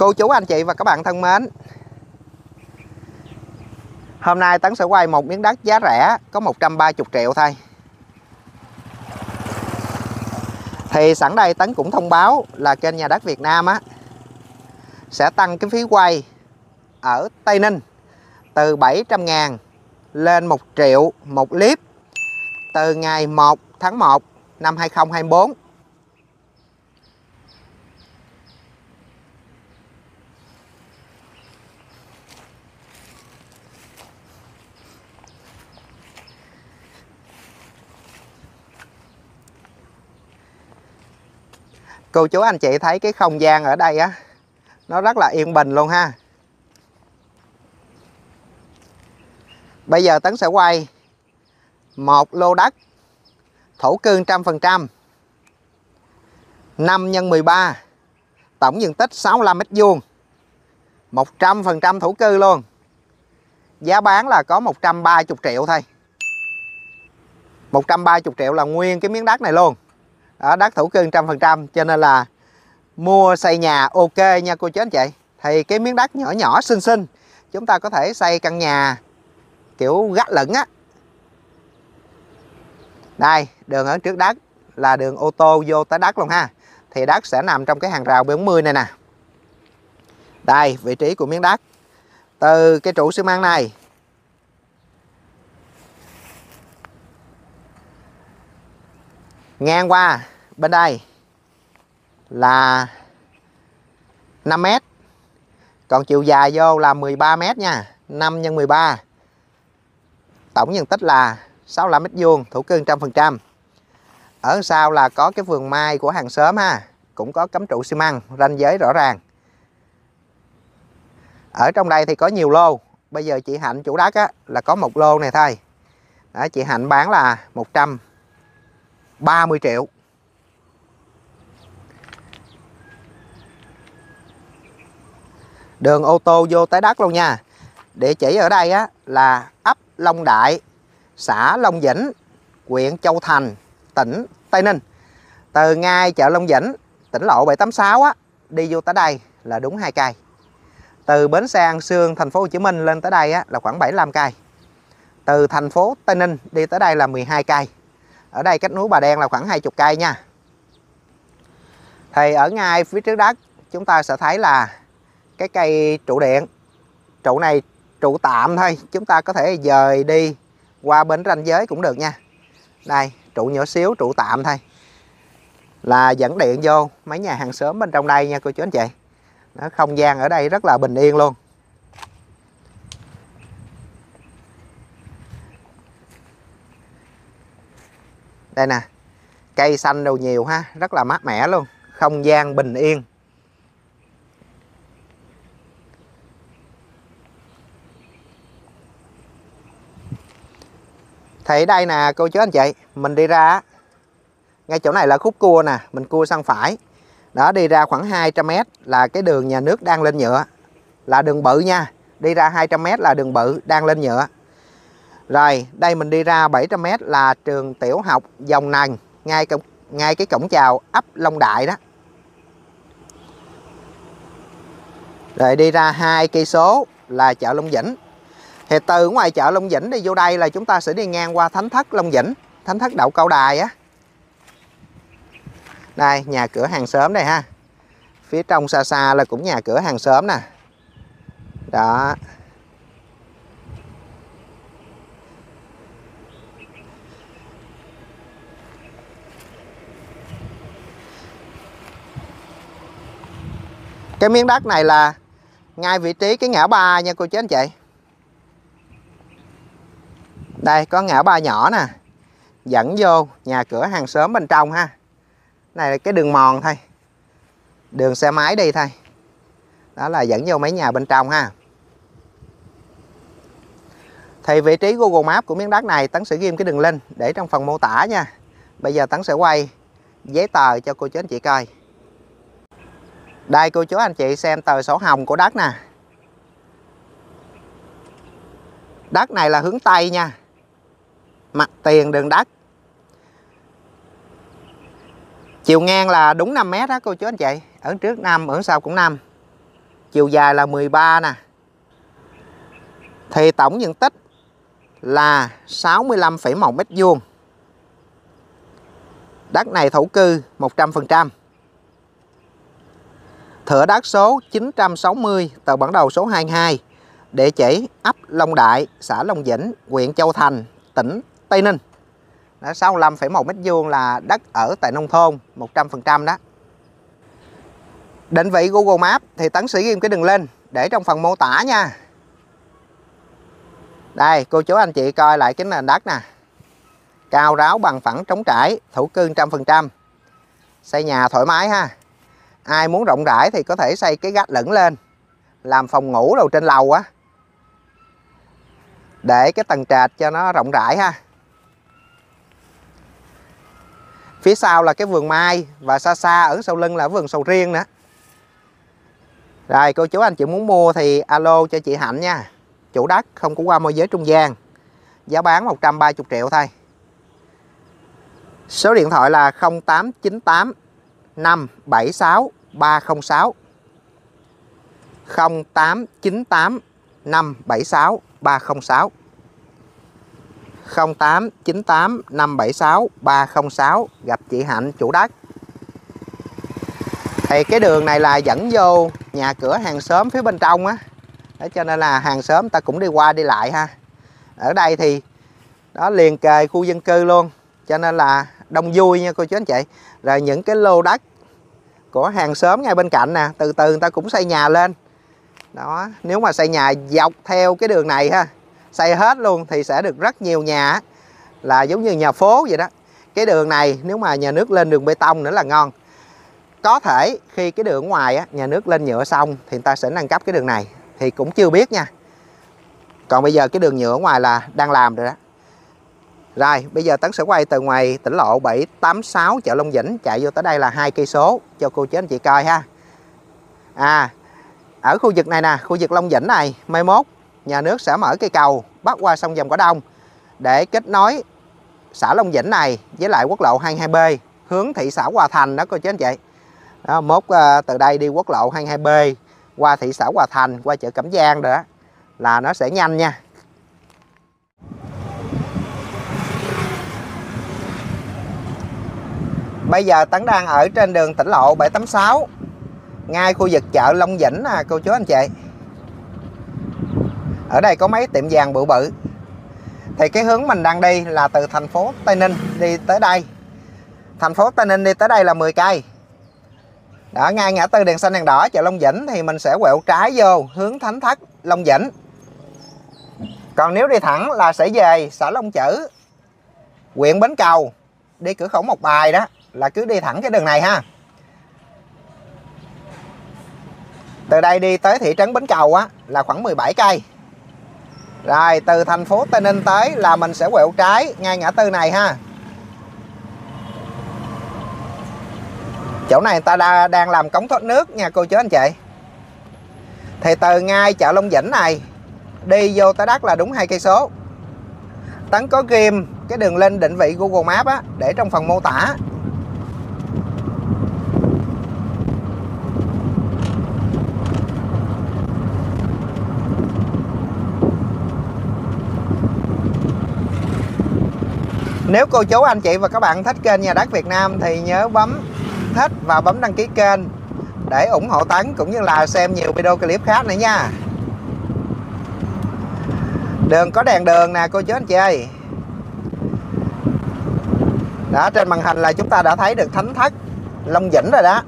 Cô chú anh chị và các bạn thân mến, hôm nay Tấn sẽ quay một miếng đất giá rẻ có 130 triệu thôi. Thì sẵn đây Tấn cũng thông báo là kênh Nhà Đất Việt Nam sẽ tăng cái phí quay ở Tây Ninh từ 700.000 lên 1 triệu một clip từ ngày 1 tháng 1 năm 2024. Cô chú anh chị thấy cái không gian ở đây nó rất là yên bình luôn ha. Bây giờ Tấn sẽ quay một lô đất thổ cư 100%, 5 x 13, tổng diện tích 65 m², 100% thổ cư luôn. Giá bán là có 130 triệu thôi. 130 triệu là nguyên cái miếng đất này luôn. Ở đất thổ cư 100%, cho nên là mua xây nhà ok nha cô chú anh chị. Thì cái miếng đất nhỏ nhỏ xinh xinh, chúng ta có thể xây căn nhà kiểu gác lửng á. Đây, đường ở trước đất là đường ô tô vô tới đất luôn ha. Thì đất sẽ nằm trong cái hàng rào B40 này nè. Đây, vị trí của miếng đất. Từ cái trụ xi măng này ngang qua bên đây là 5 m. Còn chiều dài vô là 13 m nha, 5 x 13. Tổng diện tích là 65 m², thổ cư 100%. Ở sau là có cái vườn mai của hàng xóm ha, cũng có cắm trụ xi măng, ranh giới rõ ràng. Ở trong đây thì có nhiều lô. Bây giờ chị Hạnh chủ đất là có một lô này thôi. Đó, chị Hạnh bán là 130 triệu. Đường ô tô vô tới đất luôn nha. Địa chỉ ở đây là ấp Long Đại, xã Long Vĩnh, huyện Châu Thành, tỉnh Tây Ninh. Từ ngay chợ Long Vĩnh, tỉnh lộ 786 đi vô tới đây là đúng 2 cây. Từ bến xe An Sương, thành phố Hồ Chí Minh lên tới đây là khoảng 75 cây. Từ thành phố Tây Ninh đi tới đây là 12 cây. Ở đây cách núi Bà Đen là khoảng 20 cây nha. Thì ở ngay phía trước đất chúng ta sẽ thấy là cái cây trụ điện. Trụ này trụ tạm thôi, chúng ta có thể dời đi qua bên ranh giới cũng được nha. Đây, trụ nhỏ xíu, trụ tạm thôi, là dẫn điện vô mấy nhà hàng xóm bên trong đây nha cô chú anh chị. Đó, không gian ở đây rất là bình yên luôn. Đây nè, cây xanh đâu nhiều ha, rất là mát mẻ luôn, không gian bình yên. Thì đây nè cô chú anh chị, mình đi ra ngay chỗ này là khúc cua nè, mình cua sang phải. Đó, đi ra khoảng 200 m là cái đường nhà nước đang lên nhựa, là đường bự nha. Đi ra 200 m là đường bự đang lên nhựa. Rồi, đây mình đi ra 700 m là trường tiểu học Dòng Nần, ngay cái cổng chào ấp Long Đại đó. Rồi đi ra 2 cây số là chợ Long Vĩnh. Thì từ ngoài chợ Long Vĩnh đi vô đây là chúng ta sẽ đi ngang qua Thánh Thất Long Vĩnh, Thánh Thất Đậu Cao Đài á. Đây, nhà cửa hàng xóm đây ha. Phía trong xa xa là cũng nhà cửa hàng xóm nè. Đó. Cái miếng đất này là ngay vị trí cái ngã ba nha cô chú anh chị. Đây, có ngã ba nhỏ nè, dẫn vô nhà cửa hàng xóm bên trong ha. Này là cái đường mòn thôi, đường xe máy đi thôi. Đó là dẫn vô mấy nhà bên trong ha. Thì vị trí Google Maps của miếng đất này Tấn sẽ ghim cái đường link để trong phần mô tả nha. Bây giờ Tấn sẽ quay giấy tờ cho cô chú anh chị coi. Đây cô chú anh chị xem tờ sổ hồng của đất nè. Đất này là hướng Tây nha, mặt tiền đường đất. Chiều ngang là đúng 5 m đó cô chú anh chị. Ở trước 5, ở sau cũng 5. chiều dài là 13 nè. Thì tổng diện tích là 65,1 mét vuông. Đất này thổ cư 100%. Thửa đất số 960, tờ bản đồ số 22, địa chỉ ấp Long Đại, xã Long Vĩnh, huyện Châu Thành, tỉnh Tây Ninh. Đó, 65,1 mét vuông là đất ở tại nông thôn 100% đó. Định vị Google Maps thì Tấn sẽ ghi cái đường link để trong phần mô tả nha. Đây, cô chú anh chị coi lại cái nền đất nè. Cao ráo bằng phẳng trống trải, thổ cư 100%. Xây nhà thoải mái ha. Ai muốn rộng rãi thì có thể xây cái gác lửng lên, làm phòng ngủ đầu trên lầu á, để cái tầng trệt cho nó rộng rãi ha. Phía sau là cái vườn mai, và xa xa ở sau lưng là vườn sầu riêng nữa. Rồi cô chú anh chị muốn mua thì alo cho chị Hạnh nha. Chủ đất không có qua môi giới trung gian. Giá bán 130 triệu thôi. Số điện thoại là 0898 576 306. 0898 576 306. 0898 576 306, gặp chị Hạnh chủ đất. Thì cái đường này là dẫn vô nhà cửa hàng xóm phía bên trong á. Đó, cho nên là hàng xóm ta cũng đi qua đi lại ha. Ở đây thì đó liền kề khu dân cư luôn, cho nên là đông vui nha cô chú anh chị. Rồi những cái lô đất của hàng xóm ngay bên cạnh nè, từ từ người ta cũng xây nhà lên. Đó, nếu mà xây nhà dọc theo cái đường này ha, xây hết luôn thì sẽ được rất nhiều nhà, là giống như nhà phố vậy đó. Cái đường này nếu mà nhà nước lên đường bê tông nữa là ngon. Có thể khi cái đường ngoài á, nhà nước lên nhựa xong thì người ta sẽ nâng cấp cái đường này, thì cũng chưa biết nha. Còn bây giờ cái đường nhựa ngoài là đang làm rồi đó. Rồi bây giờ Tấn sẽ quay từ ngoài tỉnh lộ 786 chợ Long Vĩnh chạy vô tới đây là 2 cây số cho cô chú anh chị coi ha. Ở khu vực này nè, khu vực Long Vĩnh này, mai mốt nhà nước sẽ mở cây cầu bắc qua sông Vàm Cỏ Đông để kết nối xã Long Vĩnh này với lại quốc lộ 22B hướng thị xã Hòa Thành đó cô chú anh chị. Đó, mốt từ đây đi quốc lộ 22B qua thị xã Hòa Thành, qua chợ Cẩm Giang rồi đó, là nó sẽ nhanh nha. Bây giờ Tấn đang ở trên đường tỉnh lộ 786, ngay khu vực chợ Long Vĩnh nè cô chú anh chị. Ở đây có mấy tiệm vàng bự bự. Thì cái hướng mình đang đi là từ thành phố Tây Ninh đi tới đây. Thành phố Tây Ninh đi tới đây là 10 cây. Đó, ngay ngã tư đèn xanh đèn đỏ chợ Long Vĩnh thì mình sẽ quẹo trái vô hướng Thánh Thất Long Vĩnh. Còn nếu đi thẳng là sẽ về xã Long Chữ, huyện Bến Cầu, đi cửa khẩu Một Bài đó, là cứ đi thẳng cái đường này ha. Từ đây đi tới thị trấn Bến Cầu á là khoảng 17 cây. Rồi từ thành phố Tây Ninh tới là mình sẽ quẹo trái ngay ngã tư này ha. Chỗ này người ta đang làm cống thoát nước nha cô chú anh chị. Thì từ ngay chợ Long Vĩnh này đi vô tới đất là đúng 2 cây số. Tấn có ghim cái đường link định vị Google Maps á để trong phần mô tả. Nếu cô chú anh chị và các bạn thích kênh Nhà Đất Việt Nam thì nhớ bấm thích và bấm đăng ký kênh để ủng hộ Tấn, cũng như là xem nhiều video clip khác nữa nha. Đường có đèn đường nè cô chú anh chị ơi. Đó, trên màn hình là chúng ta đã thấy được Thánh Thất Long Vĩnh rồi đó.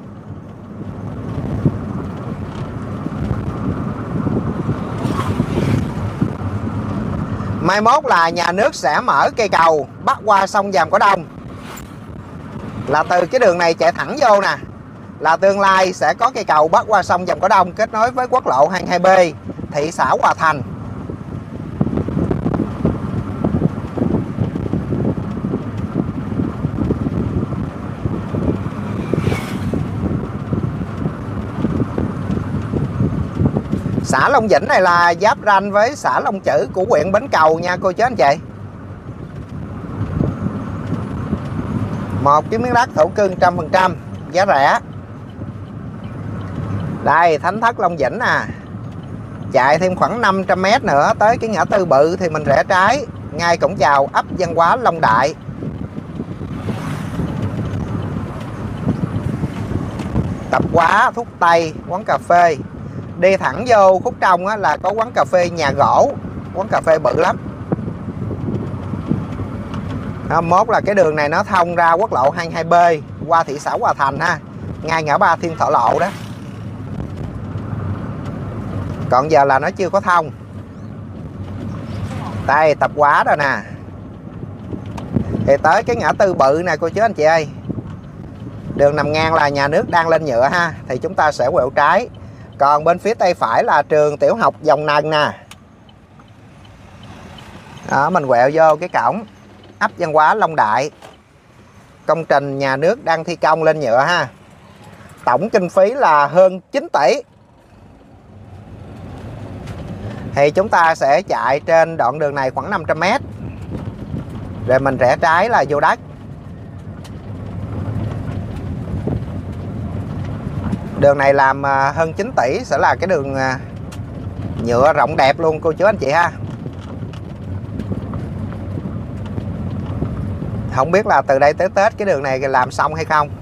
Mai mốt là nhà nước sẽ mở cây cầu bắc qua sông Vàm Cỏ Đông, là từ cái đường này chạy thẳng vô nè, là tương lai sẽ có cây cầu bắc qua sông Vàm Cỏ Đông kết nối với quốc lộ 22B thị xã Hòa Thành. Xã Long Vĩnh này là giáp ranh với xã Long Chữ của huyện Bến Cầu nha cô chú anh chị. Một cái miếng đất thổ cư 100%, giá rẻ. Đây Thánh Thất Long Vĩnh nè. Chạy thêm khoảng 500 m nữa tới cái ngã tư bự thì mình rẽ trái ngay cổng chào ấp Văn Hóa Long Đại. Tập Hóa, thuốc tây, quán cà phê. Đi thẳng vô khúc trong á, là có quán cà phê Nhà Gỗ, quán cà phê bự lắm. Mốt là cái đường này nó thông ra quốc lộ 22B qua thị xã Hòa Thành ha, ngay ngã ba Thiên Thọ Lộ đó. Còn giờ là nó chưa có thông. Đây Tập Hóa rồi nè. Thì tới cái ngã tư bự nè cô chú anh chị ơi. Đường nằm ngang là nhà nước đang lên nhựa ha, thì chúng ta sẽ quẹo trái. Còn bên phía tay phải là trường tiểu học Dòng Nần nè. Đó, mình quẹo vô cái cổng ấp Văn Hóa Long Đại. Công trình nhà nước đang thi công lên nhựa ha. Tổng kinh phí là hơn 9 tỷ. Thì chúng ta sẽ chạy trên đoạn đường này khoảng 500 m. Rồi mình rẽ trái là vô đất. Đường này làm hơn 9 tỷ sẽ là cái đường nhựa rộng đẹp luôn cô chú anh chị ha. Không biết là từ đây tới Tết cái đường này làm xong hay không.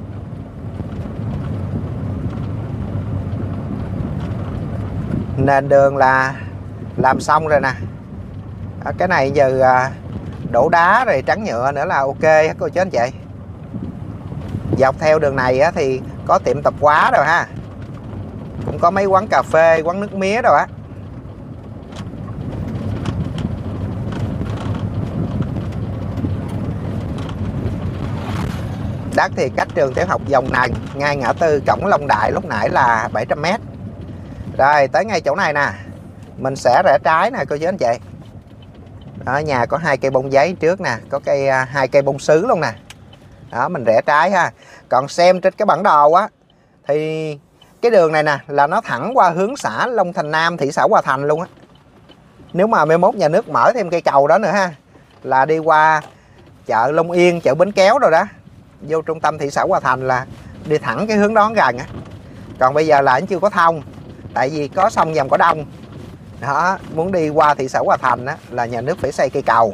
Nền đường là làm xong rồi nè. Cái này giờ đổ đá rồi trắng nhựa nữa là ok hết cô chú anh chị. Dọc theo đường này á, thì có tiệm tạp hóa rồi ha. Cũng có mấy quán cà phê, quán nước mía rồi á. Đất thì cách trường tiểu học Dòng Nần ngay ngã tư cổng Long Đại lúc nãy là 700 m. Rồi tới ngay chỗ này nè, mình sẽ rẽ trái nè cô chú anh chị. Ở nhà có 2 cây bông giấy trước nè, có 2 cây bông sứ luôn nè. Đó mình rẽ trái ha. Còn xem trên cái bản đồ á thì cái đường này nè là nó thẳng qua hướng xã Long Thành Nam, thị xã Hòa Thành luôn á. Nếu mà 11 nhà nước mở thêm cây cầu đó nữa ha, là đi qua chợ Long Yên, chợ Bến Kéo rồi đó, vô trung tâm thị xã Hòa Thành là đi thẳng cái hướng đó gần á. Còn bây giờ là anh chưa có thông, tại vì có sông Vàm Cỏ Đông đó, muốn đi qua thị xã Hòa Thành á là nhà nước phải xây cây cầu.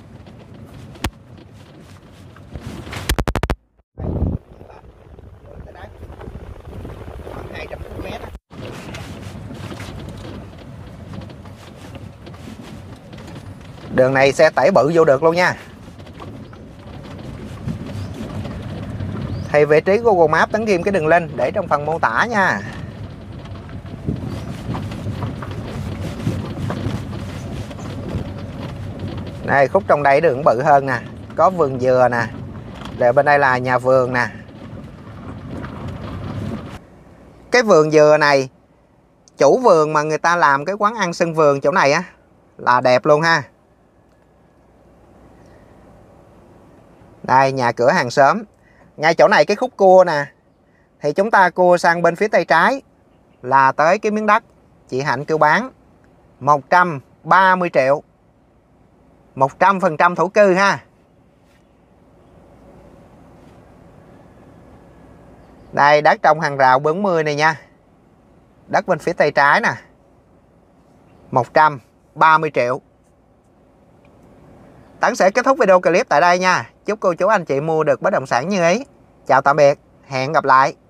Đường này xe tải bự vô được luôn nha. Thì vị trí Google Maps Tấn ghim cái đường link để trong phần mô tả nha. Đây khúc trong đây đường bự hơn nè, có vườn dừa nè, rồi bên đây là nhà vườn nè. Cái vườn dừa này, chủ vườn mà người ta làm cái quán ăn sân vườn chỗ này á là đẹp luôn ha. Đây nhà cửa hàng xóm. Ngay chỗ này cái khúc cua nè, thì chúng ta cua sang bên phía tay trái là tới cái miếng đất chị Hạnh kêu bán 130 triệu, 100% thổ cư ha. Đây đất trong hàng rào 40 này nha. Đất bên phía tay trái nè, 130 triệu. Tấn sẽ kết thúc video clip tại đây nha. Chúc cô chú anh chị mua được bất động sản như ý. Chào tạm biệt, hẹn gặp lại.